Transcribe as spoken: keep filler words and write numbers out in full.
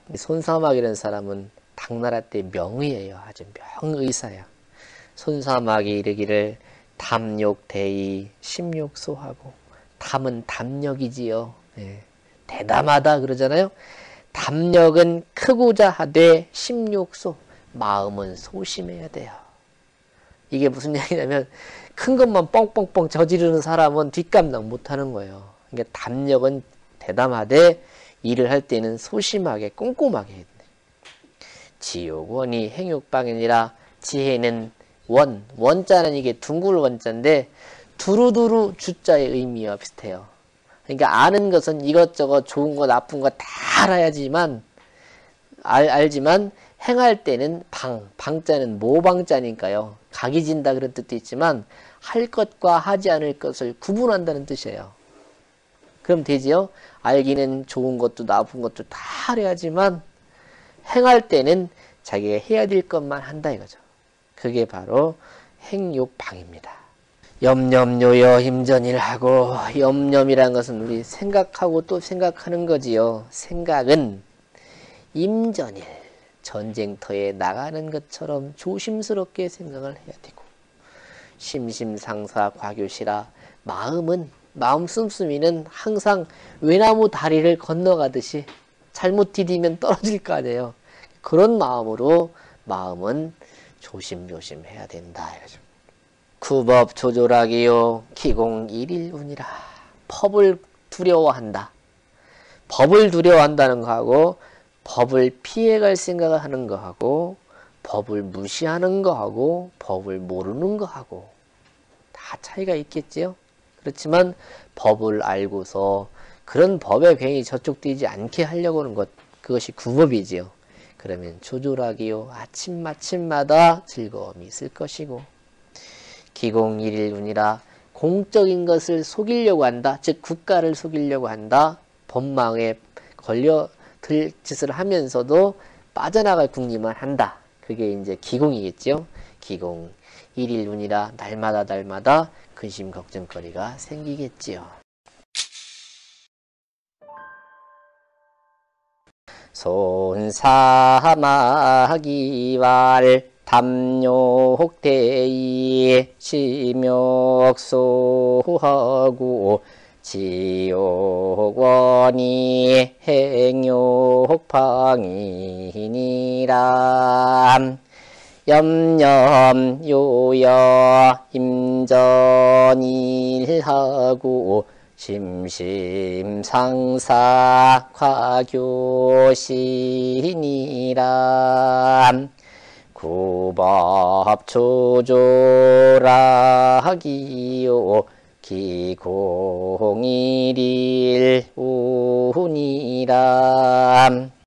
손사막이라는 사람은 당나라 때 명의예요. 아주 명의사야. 손사막이 이르기를 담욕대이 심욕소하고, 담은 담력이지요. 예. 대담하다 그러잖아요. 담력은 크고자 하되 심욕소, 마음은 소심해야 돼요. 이게 무슨 얘기냐면 큰 것만 뻥뻥뻥 저지르는 사람은 뒷감당 못하는 거예요. 그러니까 담력은 대담하되 일을 할 때는 소심하게 꼼꼼하게 해야 돼. 지욕원이 행욕방이니라. 지혜는 원, 원자는 이게 둥글 원자인데 두루두루 주자의 의미와 비슷해요. 그러니까 아는 것은 이것저것 좋은 거 나쁜 거 다 알아야지만 알, 알지만 행할 때는 방, 방자는 모방자니까요. 각이 진다 그런 뜻도 있지만 할 것과 하지 않을 것을 구분한다는 뜻이에요. 그럼 되지요? 알기는 좋은 것도 나쁜 것도 다 알아야지만 행할 때는 자기가 해야 될 것만 한다 이거죠. 그게 바로 행욕방입니다. 염념요여 임전일하고, 염념이란 것은 우리 생각하고 또 생각하는 거지요. 생각은 임전일, 전쟁터에 나가는 것처럼 조심스럽게 생각을 해야 되고, 심심상사 과교시라. 마음은, 마음 씀씀이는 항상 외나무 다리를 건너가듯이 잘못 디디면 떨어질 거 아니에요. 그런 마음으로 마음은 조심조심 해야 된다 이거죠. 구법 조절하기요 기공 일일운이라. 법을 두려워한다. 법을 두려워한다는 거하고 법을 피해갈 생각을 하는 거하고 법을 무시하는 거하고 법을 모르는 거하고 다 차이가 있겠지요. 그렇지만 법을 알고서 그런 법에 괜히 저촉되지 않게 하려고 하는 것, 그것이 구법이지요. 그러면 조절하기요 아침마침마다 즐거움이 있을 것이고, 기공일일운이라. 공적인 것을 속이려고 한다. 즉 국가를 속이려고 한다. 법망에 걸려들 짓을 하면서도 빠져나갈 궁리만 한다. 그게 이제 기공이겠죠. 기공 일일운이라. 날마다 날마다 근심 걱정거리가 생기겠지요. 손사마기왈 담욕대이 심욕소하고, 지욕원이 행욕방이니라. 염염요여 임전일하고, 심심상사 과교시니라. 구법 조절하기요 기공일일운이라.